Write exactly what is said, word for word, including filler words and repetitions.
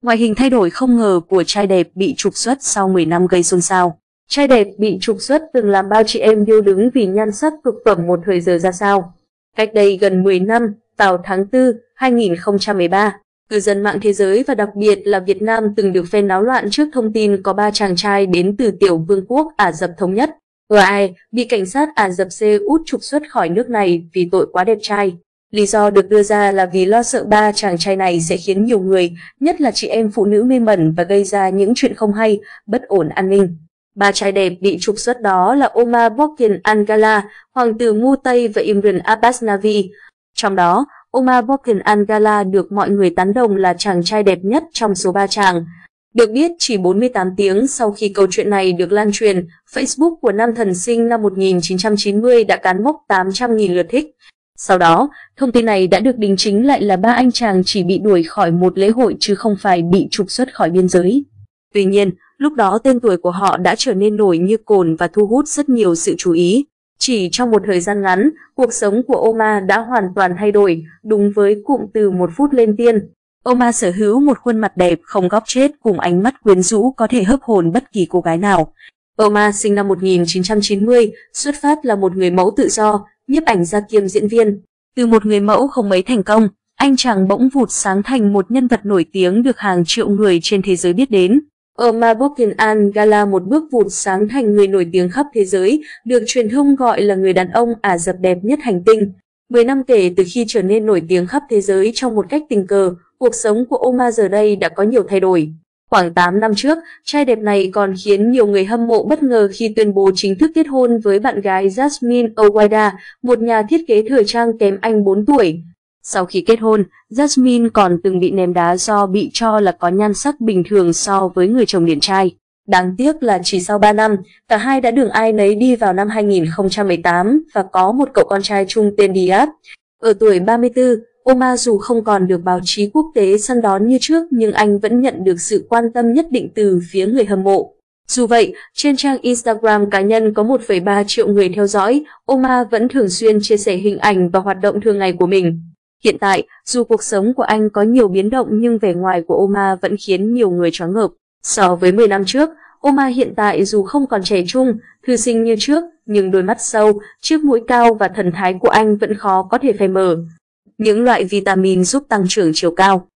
Ngoại hình thay đổi không ngờ của trai đẹp bị trục xuất sau mười năm gây xôn xao. Trai đẹp bị trục xuất từng làm bao chị em điêu đứng vì nhan sắc cực phẩm một thời giờ ra sao. Cách đây gần mười năm, vào tháng tư hai nghìn không trăm mười ba, cư dân mạng thế giới và đặc biệt là Việt Nam từng được phen náo loạn trước thông tin có ba chàng trai đến từ tiểu vương quốc Ả Rập Thống Nhất (u a e) bị cảnh sát Ả Rập Xê Út trục xuất khỏi nước này vì tội quá đẹp trai. Lý do được đưa ra là vì lo sợ ba chàng trai này sẽ khiến nhiều người, nhất là chị em phụ nữ mê mẩn và gây ra những chuyện không hay, bất ổn an ninh. Ba trai đẹp bị trục xuất đó là Omar Borkin Al-Gala, hoàng tử Mu Tây và Imran Abbas Navi. Trong đó, Omar Borkin Al-Gala được mọi người tán đồng là chàng trai đẹp nhất trong số ba chàng. Được biết, chỉ bốn mươi tám tiếng sau khi câu chuyện này được lan truyền, Facebook của nam thần sinh năm một nghìn chín trăm chín mươi đã cán mốc tám trăm nghìn lượt thích. Sau đó, thông tin này đã được đính chính lại là ba anh chàng chỉ bị đuổi khỏi một lễ hội chứ không phải bị trục xuất khỏi biên giới. Tuy nhiên, lúc đó tên tuổi của họ đã trở nên nổi như cồn và thu hút rất nhiều sự chú ý. Chỉ trong một thời gian ngắn, cuộc sống của Omar đã hoàn toàn thay đổi, đúng với cụm từ một phút lên tiên. Omar sở hữu một khuôn mặt đẹp không góc chết cùng ánh mắt quyến rũ có thể hấp hồn bất kỳ cô gái nào. Omar sinh năm một nghìn chín trăm chín mươi, xuất phát là một người mẫu tự do, nhiếp ảnh gia kiêm diễn viên. Từ một người mẫu không mấy thành công, anh chàng bỗng vụt sáng thành một nhân vật nổi tiếng được hàng triệu người trên thế giới biết đến. Omar Borkin Al-Gala một bước vụt sáng thành người nổi tiếng khắp thế giới, được truyền thông gọi là người đàn ông Ả Rập đẹp nhất hành tinh. Mười năm kể từ khi trở nên nổi tiếng khắp thế giới trong một cách tình cờ, cuộc sống của Omar giờ đây đã có nhiều thay đổi. Khoảng tám năm trước, trai đẹp này còn khiến nhiều người hâm mộ bất ngờ khi tuyên bố chính thức kết hôn với bạn gái Jasmine Owaida, một nhà thiết kế thời trang kém anh bốn tuổi. Sau khi kết hôn, Jasmine còn từng bị ném đá do bị cho là có nhan sắc bình thường so với người chồng điển trai. Đáng tiếc là chỉ sau ba năm, cả hai đã đường ai nấy đi vào năm hai nghìn không trăm mười tám và có một cậu con trai chung tên Diab. Ở tuổi ba mươi tư, Omar dù không còn được báo chí quốc tế săn đón như trước nhưng anh vẫn nhận được sự quan tâm nhất định từ phía người hâm mộ. Dù vậy, trên trang Instagram cá nhân có một phẩy ba triệu người theo dõi, Omar vẫn thường xuyên chia sẻ hình ảnh và hoạt động thường ngày của mình. Hiện tại, dù cuộc sống của anh có nhiều biến động nhưng vẻ ngoài của Omar vẫn khiến nhiều người choáng ngợp. So với mười năm trước, Omar hiện tại dù không còn trẻ trung, thư sinh như trước, nhưng đôi mắt sâu, chiếc mũi cao và thần thái của anh vẫn khó có thể phai mờ. Những loại vitamin giúp tăng trưởng chiều cao.